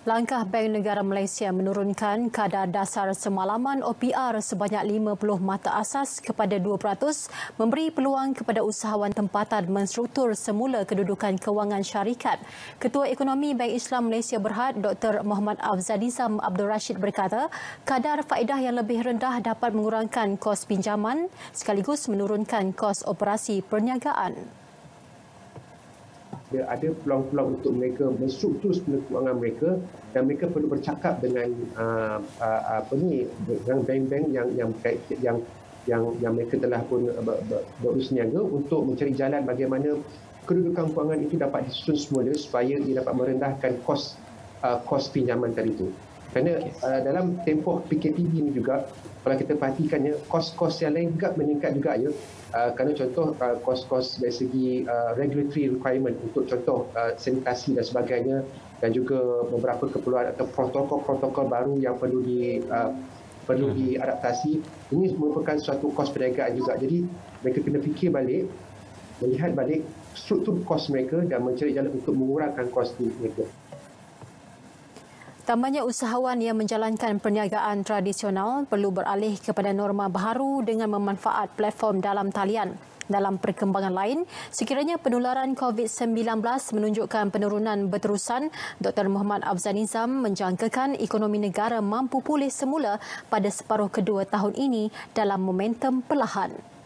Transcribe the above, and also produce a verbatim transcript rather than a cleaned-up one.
Langkah Bank Negara Malaysia menurunkan kadar dasar semalaman O P R sebanyak lima puluh mata asas kepada dua peratus memberi peluang kepada usahawan tempatan menstruktur semula kedudukan kewangan syarikat. Ketua Ekonomi Bank Islam Malaysia Berhad, Doktor Muhammad Afzalizam Abdul Rashid berkata, kadar faedah yang lebih rendah dapat mengurangkan kos pinjaman sekaligus menurunkan kos operasi perniagaan. Ada peluang-peluang untuk mereka menstruktur semula kewangan mereka dan mereka perlu bercakap dengan uh, uh, apa ni dengan bank-bank yang yang yang yang yang mereka telah pun ber, ber, berusniaga untuk mencari jalan bagaimana kedudukan kewangan itu dapat disusun semula supaya ia dapat merendahkan kos uh, kos pinjaman tadi itu. Kerana uh, dalam tempoh P K P B ini juga kalau kita perhatikannya kos-kos yang lain juga meningkat juga ya. Uh, kerana contoh uh, kos-kos dari segi uh, regulatory requirement untuk contoh uh, sanitasi dan sebagainya dan juga beberapa keperluan atau protokol-protokol baru yang perlu di uh, perlu diadaptasi. Ini merupakan suatu kos perniagaan juga. Jadi mereka kena fikir balik, melihat balik struktur kos mereka dan mencari jalan untuk mengurangkan kos mereka. Tambahnya, usahawan yang menjalankan perniagaan tradisional perlu beralih kepada norma baharu dengan memanfaat platform dalam talian. Dalam perkembangan lain, sekiranya penularan COVID sembilan belas menunjukkan penurunan berterusan, Doktor Muhammad Afzalizam menjangkakan ekonomi negara mampu pulih semula pada separuh kedua tahun ini dalam momentum perlahan.